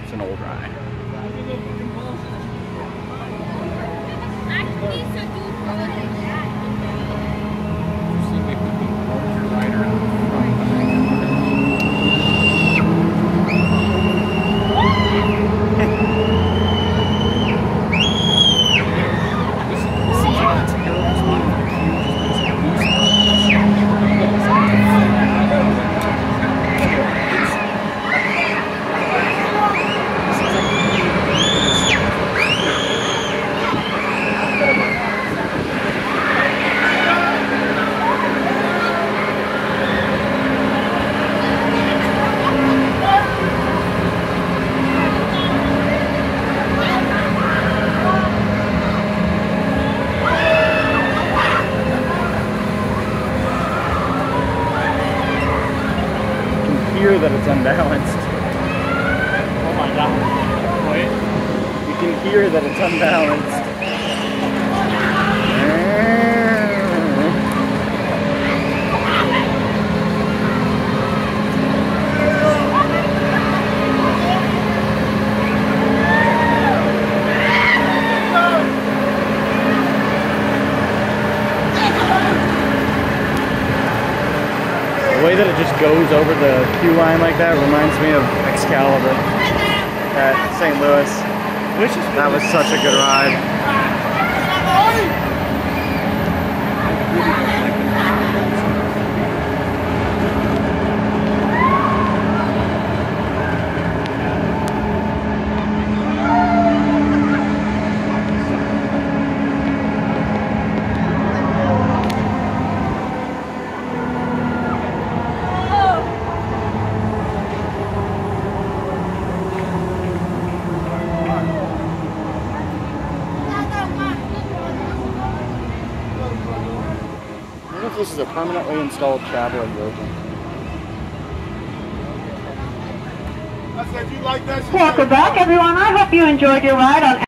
It's an old ride. That it's unbalanced. Oh my god. Wait. You can hear that it's unbalanced. The way that it just goes over the queue line like that reminds me of Excalibur at St. Louis. That was such a good ride. This is a permanently installed traveling version. Welcome back, everyone. I hope you enjoyed your ride on